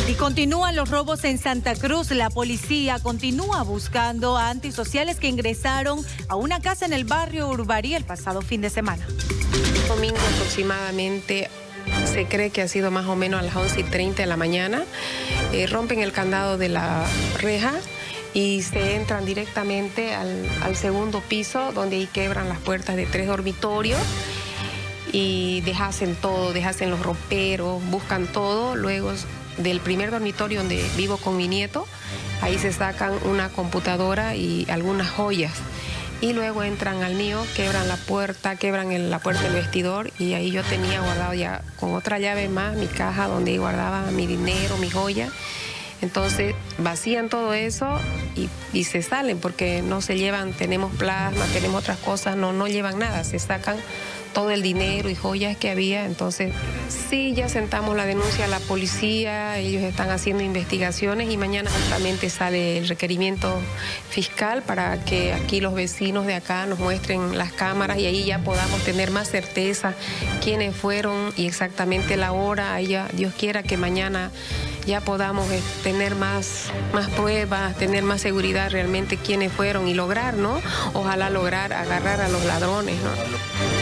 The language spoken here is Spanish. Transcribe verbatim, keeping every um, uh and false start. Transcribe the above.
Y continúan los robos en Santa Cruz. La policía continúa buscando a antisociales que ingresaron a una casa en el barrio Urbarí el pasado fin de semana. Domingo aproximadamente, se cree que ha sido más o menos a las once y treinta de la mañana, eh, rompen el candado de la reja y se entran directamente al, al segundo piso, donde ahí quebran las puertas de tres dormitorios y dejasen todo, dejasen los roperos, buscan todo. Luego del primer dormitorio donde vivo con mi nieto, ahí se sacan una computadora y algunas joyas. Y luego entran al mío, quebran la puerta, quebran el, la puerta del vestidor, y ahí yo tenía guardado ya con otra llave más mi caja donde guardaba mi dinero, mi joya. Entonces vacían todo eso y, y se salen porque no se llevan, tenemos plasma, tenemos otras cosas, no, no llevan nada, se sacan todo el dinero y joyas que había. Entonces sí, ya sentamos la denuncia a la policía, ellos están haciendo investigaciones y mañana justamente sale el requerimiento fiscal para que aquí los vecinos de acá nos muestren las cámaras y ahí ya podamos tener más certeza quiénes fueron y exactamente la hora. Ahí ya, Dios quiera que mañana ya podamos eh, tener más, más pruebas, tener más seguridad realmente quiénes fueron y lograr, ¿no? Ojalá lograr agarrar a los ladrones, ¿no?